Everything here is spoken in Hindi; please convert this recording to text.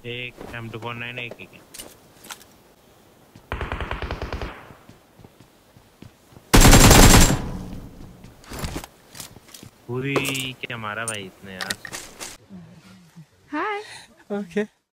एक M249 एक ही पूरी क्या मारा भाई इसने यार। हाय। ओके